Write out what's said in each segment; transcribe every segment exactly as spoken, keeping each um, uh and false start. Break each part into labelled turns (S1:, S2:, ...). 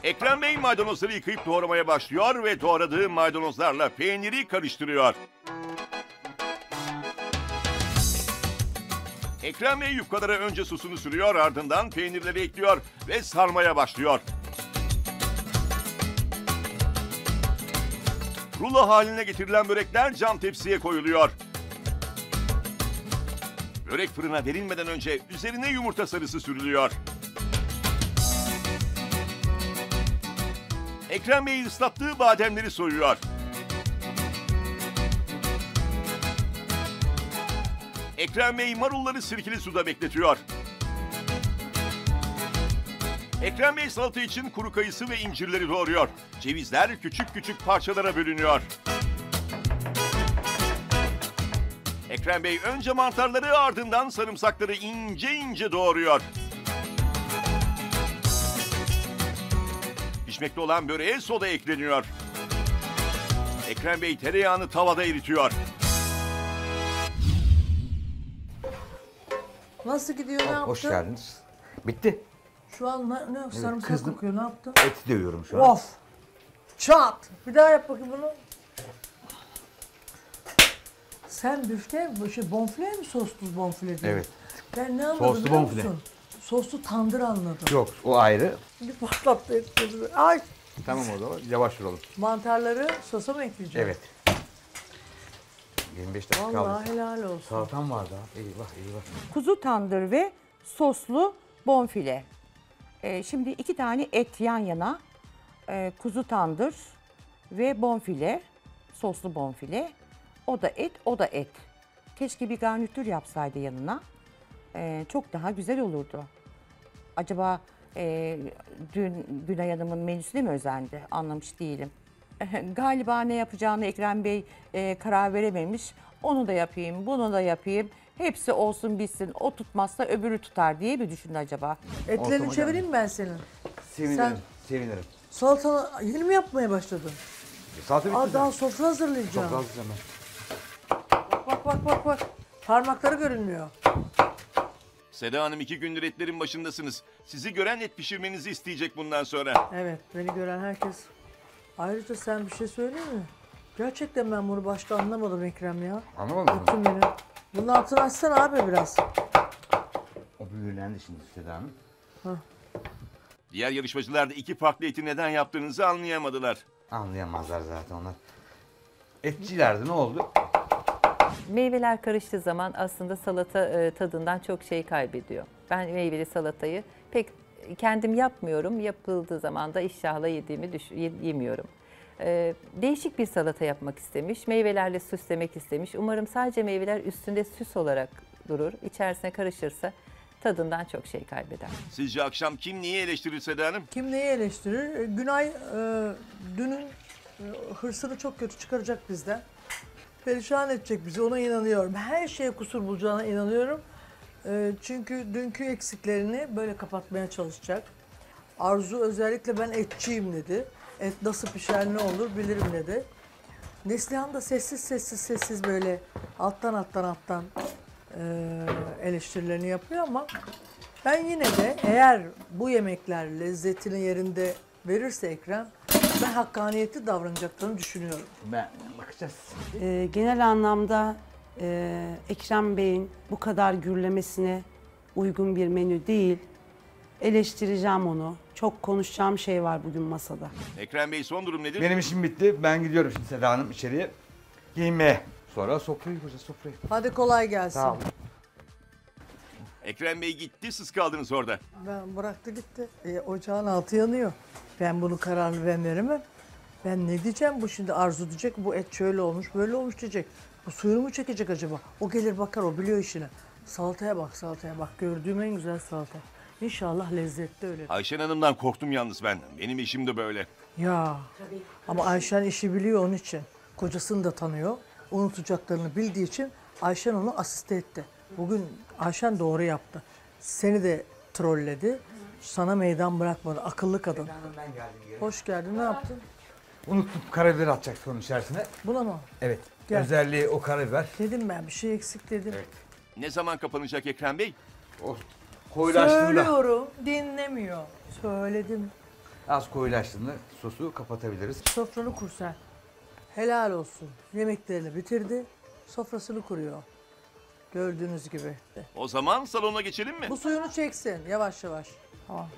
S1: Ekrem Bey maydanozları yıkayıp doğramaya başlıyor ve doğradığı maydanozlarla peyniri karıştırıyor. Ekrem Bey yufkalara önce sosunu sürüyor, ardından peynirleri ekliyor ve sarmaya başlıyor. Rulo haline getirilen börekler cam tepsiye koyuluyor. Börek fırına verilmeden önce üzerine yumurta sarısı sürülüyor. Ekrem Bey ıslattığı bademleri soyuyor. Ekrem Bey marulları sirkeli suda bekletiyor. Ekrem Bey salata için kuru kayısı ve incirleri doğruyor. Cevizler küçük küçük parçalara bölünüyor. Ekrem Bey önce mantarları, ardından sarımsakları ince ince doğruyor. Pişmekte olan böreğe soda ekleniyor. Ekrem Bey tereyağını tavada eritiyor.
S2: Nasıl gidiyor, ne yaptın?
S3: Hoş geldiniz. Bitti.
S2: Şu an ne, ne sarımsak
S3: kızdım.
S2: kokuyor, ne yaptın?
S3: Et dövüyorum şu an.
S2: Of! Çat! Bir daha yap bakayım bunu. Sen büfte, bu şey, bonfile mi soslu bonfile diyorsun?
S3: Evet.
S2: Ben ne anladım
S3: Soslu
S2: biliyor
S3: bonfile.
S2: musun? Soslu tandır anladım.
S3: Yok, o ayrı.
S2: Bir patlattı etleri. Ay!
S3: Tamam o zaman yavaş duralım.
S2: Mantarları sosa mı ekleyeceğim?
S3: Evet. yirmi beş dakika kaldı.
S2: Vallahi helal olsun.
S3: Salatam vardı ha. Eyvah eyvah.
S4: Kuzu tandır ve soslu bonfile. Ee, şimdi iki tane et yan yana. Ee, kuzu tandır ve bonfile. Soslu bonfile. O da et, o da et. Keşke bir garnitür yapsaydı yanına. Ee, çok daha güzel olurdu. Acaba e, dün Günay Hanım'ın menüsüne mi özendi? Anlamış değilim. Galiba ne yapacağını Ekrem Bey e, karar verememiş. Onu da yapayım, bunu da yapayım. Hepsi olsun bitsin. O tutmazsa öbürü tutar diye mi düşündü acaba?
S2: Etlerini
S3: Ortama
S2: çevireyim mi ben senin?
S3: Sevinirim,
S2: Sen-
S3: sevinirim.
S2: Salata yeni mi yapmaya başladın?
S3: Salata bitti.
S2: Aa, daha sofra hazırlayacağım.
S3: Çok az hemen.
S2: Bak bak bak bak. Parmakları görünmüyor.
S1: Seda Hanım, iki gündür etlerin başındasınız. Sizi gören et pişirmenizi isteyecek bundan sonra.
S2: Evet, beni gören herkes. Ayrıca sen bir şey söyleyeyim mi? Gerçekten ben bunu başta anlamadım Ekrem ya.
S3: Anlamadın mı?
S2: Bütün beni. Bunun altını açsana abi biraz.
S3: O büyülendi şimdi Seda Hanım.
S1: Diğer yarışmacılar da iki farklı eti neden yaptığınızı anlayamadılar.
S3: Anlayamazlar zaten onlar. Etçilerdi, ne oldu?
S5: Meyveler karıştığı zaman aslında salata e, tadından çok şey kaybediyor. Ben meyveli salatayı pek kendim yapmıyorum. Yapıldığı zaman da iştahla yediğimi düş- ye- yemiyorum. E, değişik bir salata yapmak istemiş. Meyvelerle süslemek istemiş. Umarım sadece meyveler üstünde süs olarak durur. İçerisine karışırsa tadından çok şey kaybeder.
S1: Sizce akşam kim neyi eleştirir Seda Hanım?
S2: Kim neyi eleştirir? E, Günay e, dünün e, hırsını çok kötü çıkaracak bizden. Perişan edecek bizi, ona inanıyorum. Her şeye kusur bulacağına inanıyorum. E, çünkü dünkü eksiklerini böyle kapatmaya çalışacak. Arzu özellikle ben etçiyim dedi. Et nasıl pişer, ne olur bilirim dedi. Neslihan da sessiz sessiz sessiz böyle alttan alttan alttan e, eleştirilerini yapıyor ama ben yine de eğer bu yemekler lezzetini yerinde verirse Ekrem, ben hakkaniyetli davranacaklarını düşünüyorum.
S3: Ben bakacağız.
S6: Ee, genel anlamda e, Ekrem Bey'in bu kadar gürlemesine uygun bir menü değil. Eleştireceğim onu. Çok konuşacağım şey var bugün masada.
S1: Ekrem Bey, son durum nedir?
S3: Benim işim bitti. Ben gidiyorum şimdi Seda Hanım içeriye. Giyinmeye. Sonra sofrayı kuracağız, sofrayı.
S2: Hadi kolay gelsin.
S3: Sağ olun.
S1: Ekrem Bey gitti, siz kaldınız orada.
S2: Ben bıraktı gitti. E, ocağın altı yanıyor. Ben bunu kararlı ben veremem. Ben ne diyeceğim, bu şimdi Arzu diyecek, bu et şöyle olmuş, böyle olmuş diyecek. Bu suyunu mu çekecek acaba? O gelir bakar, o biliyor işini. Salataya bak, salataya bak. Gördüğüm en güzel salata. İnşallah lezzetli öyle.
S1: Ayşen Hanım'dan korktum yalnız ben. Benim işim de böyle.
S2: Ya ama Ayşen işi biliyor onun için. Kocasını da tanıyor. Unutacaklarını bildiği için Ayşen onu asiste etti. Bugün Ayşen doğru yaptı. Seni de trolledi. Sana meydan bırakmadı. Akıllı kadın.
S3: Ben geldim.
S2: Hoş geldin. Ne yaptın?
S3: Unuttum, karabiber atacaktık onun içerisine.
S2: Buna mı?
S3: Evet.
S2: Gel.
S3: Özelliği o karabiber.
S2: Dedim ben bir şey eksik dedim.
S3: Evet.
S1: Ne zaman kapanacak Ekrem Bey?
S3: O koyulaştığında.
S2: Söylüyorum, dinlemiyor. Söyledim.
S3: Az koyulaştığında sosu kapatabiliriz.
S2: Sofranı kur sen. Helal olsun. Yemeklerini bitirdi. Sofrasını kuruyor. Gördüğünüz gibi.
S1: O zaman salona geçelim mi?
S2: Bu suyunu çeksin yavaş yavaş. Tamam.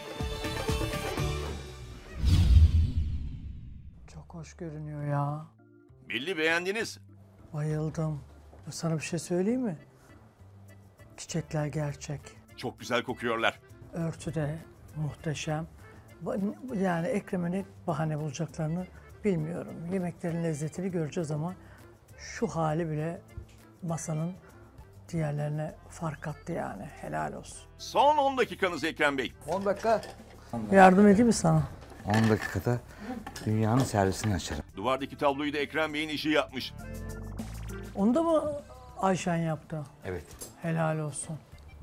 S2: Çok hoş görünüyor ya.
S1: Belli beğendiniz.
S2: Bayıldım. Sana bir şey söyleyeyim mi? Çiçekler gerçek.
S1: Çok güzel kokuyorlar.
S2: Örtü de muhteşem. Ba- Yani Ekrem'e ne bahane bulacaklarını bilmiyorum. Yemeklerin lezzetini göreceğiz ama şu hali bile masanın diğerlerine fark attı yani. Helal olsun.
S1: Son on dakikanız Ekrem Bey.
S3: on dakika.
S2: Yardım edeyim mi sana?
S3: on dakikada dünyanın servisini açarım.
S1: Duvardaki tabloyu da Ekrem Bey'in işi yapmış.
S2: Onu da mı Ayşen yaptı?
S3: Evet.
S2: Helal olsun.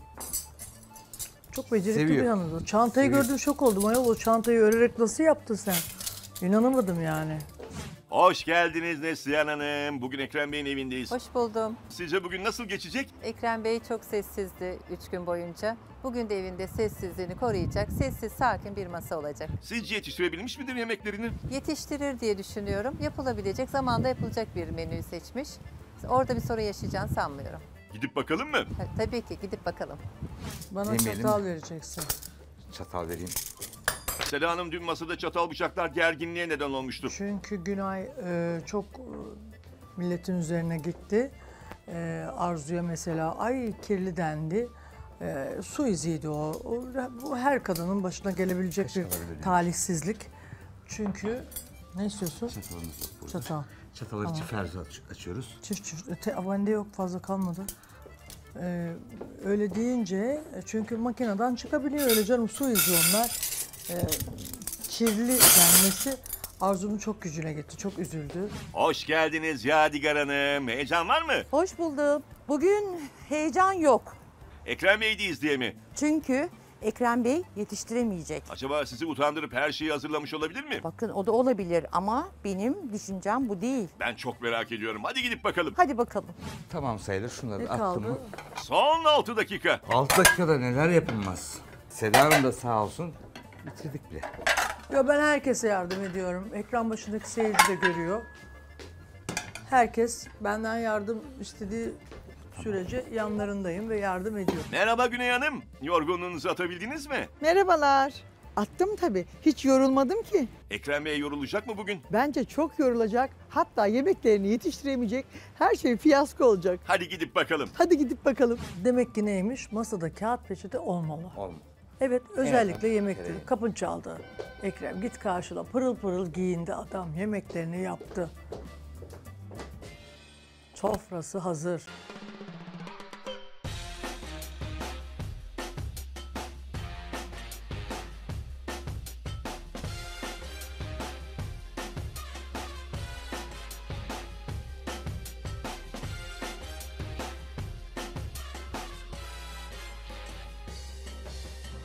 S2: Çok becerikli
S3: Seviyor.
S2: bir yalnız. O çantayı
S3: Seviyor.
S2: gördüm şok oldum. Ayol o çantayı örerek nasıl yaptın sen? İnanamadım yani.
S1: Hoş geldiniz Neslihan Hanım. Bugün Ekrem Bey'in evindeyiz.
S5: Hoş buldum.
S1: Sizce bugün nasıl geçecek?
S5: Ekrem Bey çok sessizdi üç gün boyunca. Bugün de evinde sessizliğini koruyacak, sessiz, sakin bir masa olacak.
S1: Sizce yetiştirebilmiş midir yemeklerini?
S5: Yetiştirir diye düşünüyorum. Yapılabilecek, zamanda yapılacak bir menüyü seçmiş. Orada bir sorun yaşayacağını sanmıyorum.
S1: Gidip bakalım mı?
S5: Ha, Tabii ki gidip bakalım.
S2: Bana
S3: Yemeyelim
S2: çatal
S3: mi?
S2: vereceksin.
S3: Çatal vereyim.
S1: Seda Hanım dün masada çatal bıçaklar gerginliğe neden olmuştu.
S2: Çünkü Günay e, çok e, milletin üzerine gitti. E, Arzu'ya mesela ay kirli dendi. E, su iziydi o. o. Bu her kadının başına gelebilecek bir
S3: Kaşık alabilir miyim?
S2: talihsizlik. Çünkü ne istiyorsun?
S3: Çatalımız yok burada.
S2: Çatal.
S3: Çataları çift aç- açıyoruz.
S2: Çift çift. Öte, bende yok fazla kalmadı. Ee, öyle deyince çünkü makineden çıkabiliyor öyle canım su izi onlar. Ee, kirli denmesi Arzu'nun çok gücüne gitti. Çok üzüldü.
S1: Hoş geldiniz Yadigar Hanım. Heyecan var mı?
S4: Hoş buldum. Bugün heyecan yok.
S1: Ekrem Bey'deyiz diye mi?
S4: Çünkü Ekrem Bey yetiştiremeyecek.
S1: Acaba sizi utandırıp her şeyi hazırlamış olabilir mi?
S4: Bakın o da olabilir ama benim düşüncem bu değil.
S1: Ben çok merak ediyorum. Hadi gidip bakalım.
S4: Hadi bakalım.
S3: Tamam sayılır. Şunları
S2: Ne
S3: attım mı?
S2: kaldı?
S1: Son altı dakika.
S3: altı dakikada neler yapılmaz. Seda Hanım da sağ olsun bitirdik bile.
S2: Ya ben herkese yardım ediyorum. Ekran başındaki seyirci de görüyor. Herkes benden yardım istediği sürece yanlarındayım ve yardım ediyorum.
S1: Merhaba Güney Hanım. Yorgunluğunuzu atabildiniz mi?
S7: Merhabalar. Attım tabii. Hiç yorulmadım ki.
S1: Ekrem Bey yorulacak mı bugün?
S7: Bence çok yorulacak. Hatta yemeklerini yetiştiremeyecek. Her şey fiyasko olacak.
S1: Hadi gidip bakalım.
S7: Hadi gidip bakalım.
S2: Demek ki neymiş? Masada kağıt peçete olmalı.
S3: Olma.
S2: Evet, özellikle
S3: Evet.
S2: yemekleri.
S3: Evet.
S2: Kapın çaldı. Ekrem git karşıla. Pırıl pırıl giyindi adam. Yemeklerini yaptı. Sofrası hazır.